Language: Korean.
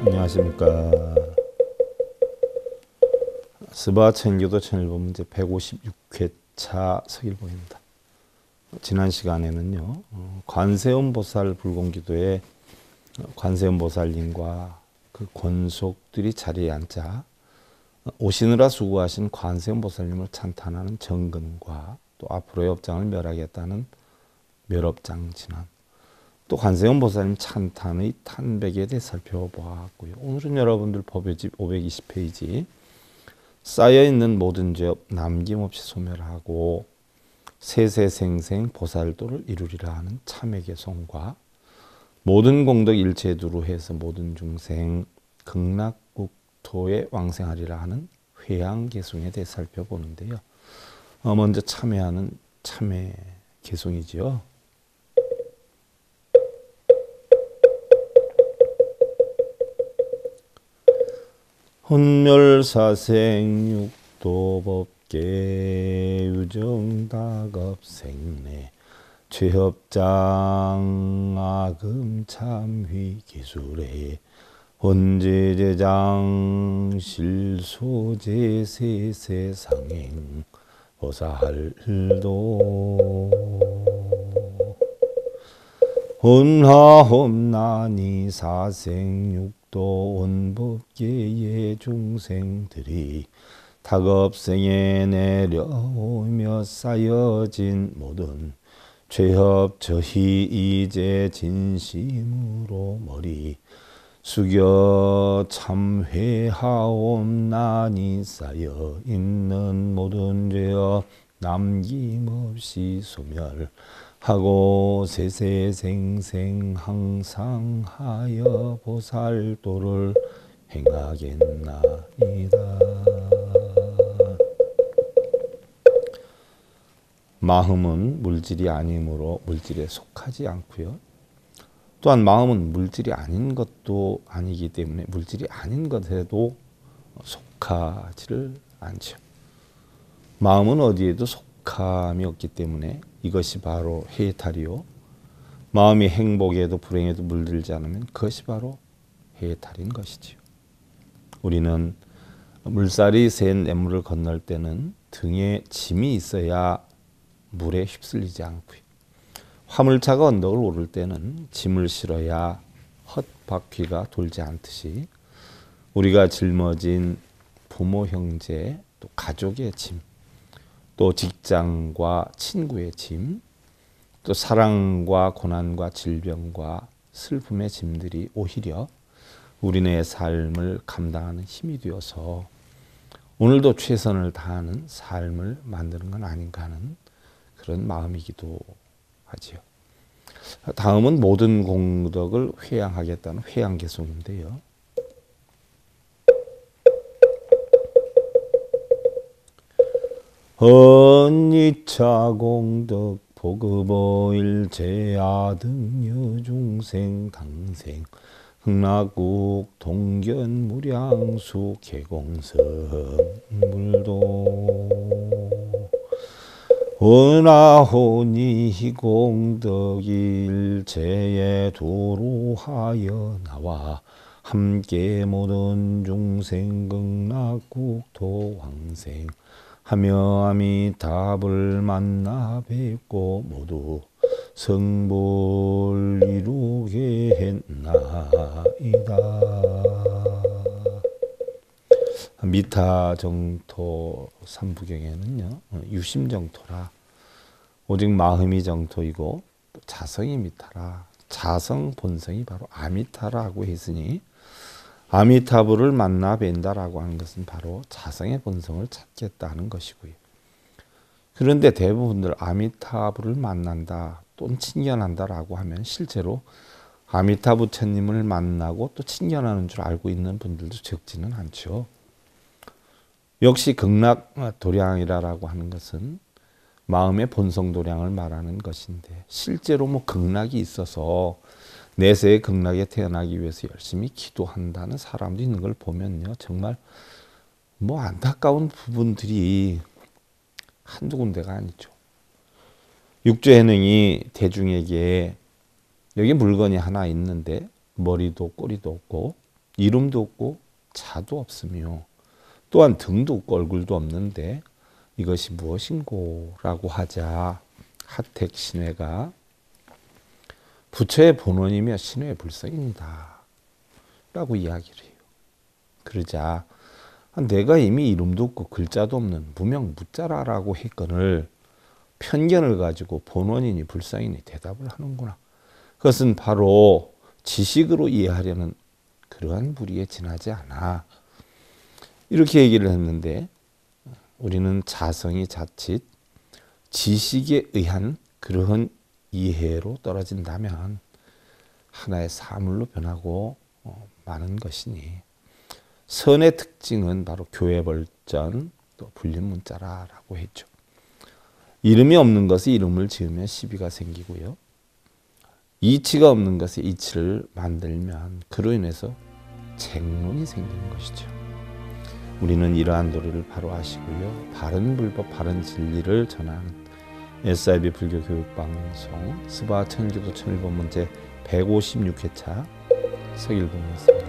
안녕하십니까. 스바천교도 천일보 문제 156회차 서길보입니다. 지난 시간에는요, 관세음보살 불공기도에 관세음보살님과 그 권속들이 자리에 앉아 오시느라 수고하신 관세음보살님을 찬탄하는 정근과 또 앞으로의 업장을 멸하겠다는 멸업장 진안, 또 관세음보살님 찬탄의 탄백에 대해 살펴보았고요. 오늘은 여러분들 법요집 520페이지 쌓여있는 모든 죄업 남김없이 소멸하고 세세생생 보살도를 이루리라 하는 참회개송과 모든 공덕 일체 두루해서 모든 중생 극락국토에 왕생하리라 하는 회양개송에 대해 살펴보는데요. 먼저 참회하는 참회개송이죠. 혼멸사생 육도법계 유정다급생내 최협장 아금참휘 기술에 혼제제장 실소제세세상행 보살도 혼하홈나니 사생육도 원법계의 중생들이 다급생에 내려오며 쌓여진 모든 죄업 저희 이제 진심으로 머리 숙여 참회하옵나니 쌓여 있는 모든 죄업 남김없이 소멸하고 세세생생 항상 하여 보살도를 행하겠나이다. 마음은 물질이 아니므로 물질에 속하지 않고요. 또한 마음은 물질이 아닌 것도 아니기 때문에 물질이 아닌 것에도 속하지를 않죠. 마음은 어디에도 속함이 없기 때문에 이것이 바로 해탈이요. 마음이 행복에도 불행에도 물들지 않으면 그것이 바로 해탈인 것이지요. 우리는 물살이 센 냇물을 건널 때는 등에 짐이 있어야 물에 휩쓸리지 않고요. 화물차가 언덕을 오를 때는 짐을 실어야 헛바퀴가 돌지 않듯이 우리가 짊어진 부모, 형제, 또 가족의 짐, 또 직장과 친구의 짐, 또 사랑과 고난과 질병과 슬픔의 짐들이 오히려 우리네 삶을 감당하는 힘이 되어서 오늘도 최선을 다하는 삶을 만드는 건 아닌가 하는 그런 마음이기도 하지요. 다음은 모든 공덕을 회양하겠다는 회양개송인데요. 헌이차 공덕 보급오일 제아등여 중생 당생 흥락국 동견 무량수 개공성 물도 원하호니 희공덕일체에 도로하여 나와 함께 모든 중생 극락국토 왕생 하며 아미타불 만나 뵙고 모두 성불 이루게 했나이다. 미타정토 삼부경에는요, 유심정토라 오직 마음이 정토이고 자성이 미타라 자성 본성이 바로 아미타라고 했으니 아미타불을 만나 뵌다라고 하는 것은 바로 자성의 본성을 찾겠다는 것이고요. 그런데 대부분들 아미타불을 만난다 또는 친견한다라고 하면 실제로 아미타 부처님을 만나고 또 친견하는 줄 알고 있는 분들도 적지는 않죠. 역시 극락 도량이라고 하는 것은 마음의 본성 도량을 말하는 것인데 실제로 뭐 극락이 있어서 내세의 극락에 태어나기 위해서 열심히 기도한다는 사람도 있는 걸 보면요. 정말 뭐 안타까운 부분들이 한두 군데가 아니죠. 육조해능이 대중에게 여기 물건이 하나 있는데 머리도 꼬리도 없고 이름도 없고 자도 없으며 또한 등도 없고 얼굴도 없는데 이것이 무엇인고? 라고 하자 하택 신회가 부처의 본원이며 신회의 불성입니다. 라고 이야기를 해요. 그러자 내가 이미 이름도 없고 글자도 없는 무명무자라라고 했거늘 편견을 가지고 본원이니 불성이니 대답을 하는구나. 그것은 바로 지식으로 이해하려는 그러한 무리에 지나지 않아. 이렇게 얘기를 했는데 우리는 자성이 자칫 지식에 의한 그러한 이해로 떨어진다면 하나의 사물로 변하고 마는 것이니 선의 특징은 바로 교회벌전 또 불림문자라고 했죠. 이름이 없는 것에 이름을 지으면 시비가 생기고요. 이치가 없는 것에 이치를 만들면 그로 인해서 쟁론이 생기는 것이죠. 우리는 이러한 도리를 바로 아시고요. 바른 불법, 바른 진리를 전하는 SIB 불교교육방송 스바 천기도 천일본 문제 156회차 서길봉이었습니다.